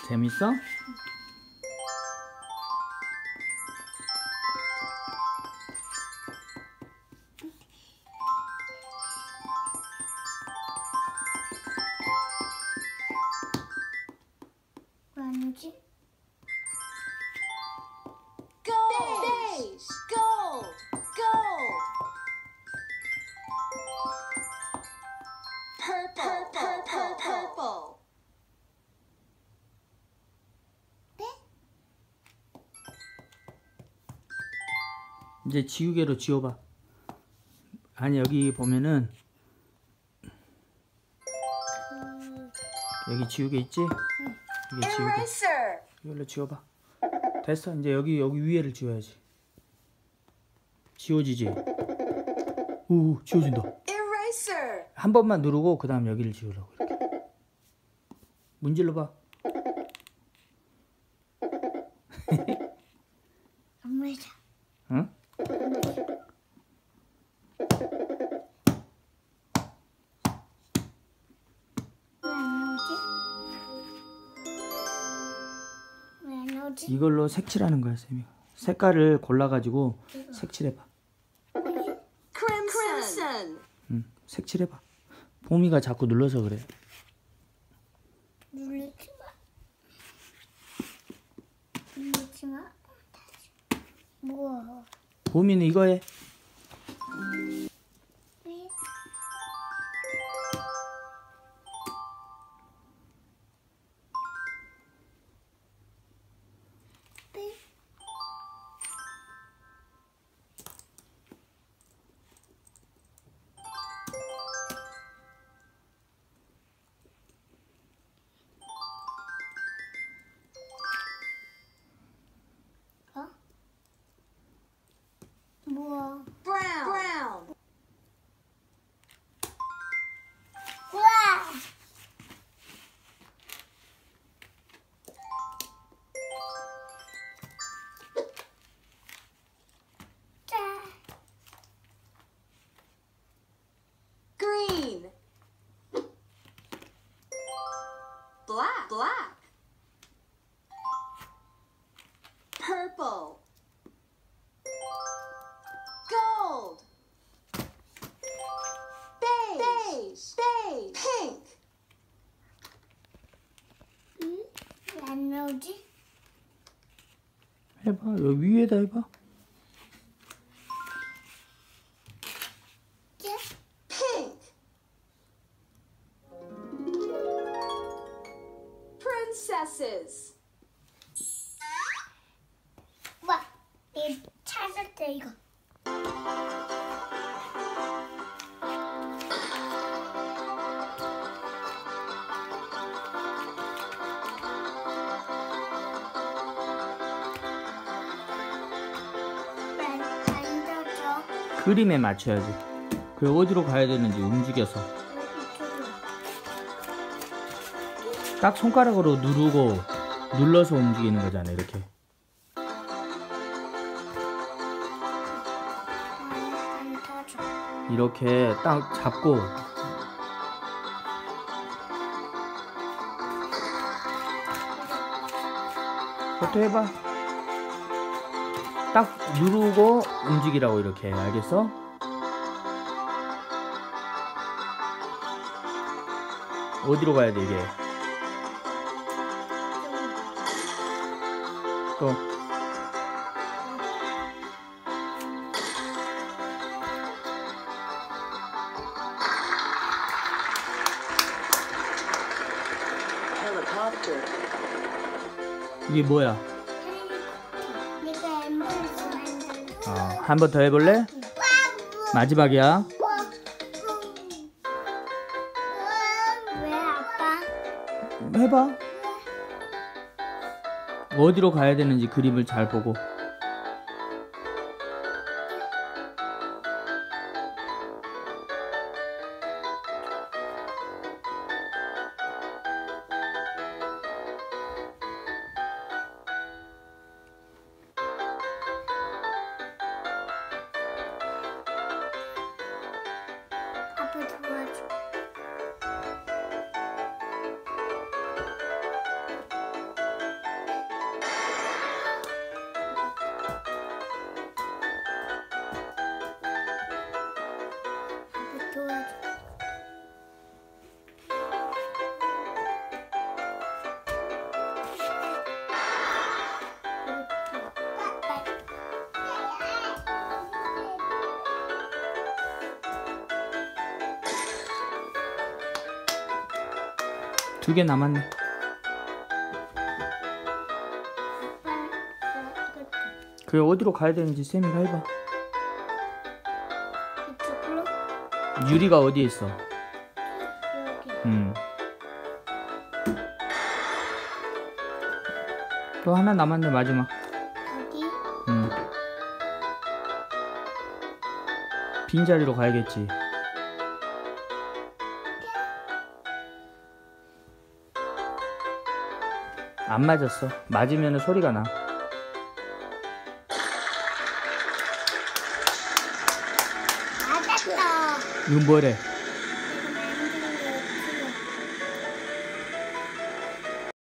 재밌어? 뭐지? Gold! Gold! Gold! Purple! Purple! Purple! 이제 지우개로 지워봐. 아니, 여기 보면은 여기 지우개 있지? 이게 지우개. Eraser! 이걸로 지워봐. 됐어. 이제 여기 위에를 지워야지. 지워지지? 오, 지워진다. Eraser! 한 번만 누르고 그 다음 여기를 지우라고 이렇게. 문질러봐. 안 맞아. 응? 왜 안 나오지? 이걸로 색칠하는 거야, 쌤이. 색깔을 골라가지고 색칠해봐. Crimson! 응, 색칠해봐. 봄이가 자꾸 눌러서 그래. 누르지 마. 누르지 마. 뭐? 봄이는 이거 해. 왜? 왜? 어? 뭐야? Brown! Brown! 우와! 짜. Green! Black! Black! Purple! Gold! Beige! Beige! Pink! 응? 왜 안 나오지? 해봐. 여기 위에다 해봐. 짜. Pink! Princesses! 와, 이 찾았다 이거. 안 젖어. 그림에 맞춰야지. 그 어디로 가야 되는지 움직여서. 딱 손가락으로 누르고 눌러서 움직이는 거잖아, 이렇게. 안 젖어. 이렇게 딱 잡고 그것도 해봐. 딱 누르고 움직이라고 이렇게. 알겠어? 어디로 가야 돼, 이게? 또 Helicopter. 이게 뭐야? 내가 엠블스 만들었어. 한 번 더 해볼래? 마지막이야. 왜 아빠? 해봐. 어디로 가야 되는지 그림을 잘 보고. 아빠 도와줘. 두 개 남았네. 그래, 어디로 가야 되는지 쌤이가 해봐. 이쪽으로 유리가 어디에 있어? 여기. 또 하나 남았네, 마지막. 여기. 빈자리로 가야겠지. 안 맞았어. 맞으면 소리가 나. 맞았어. 이건 뭐래?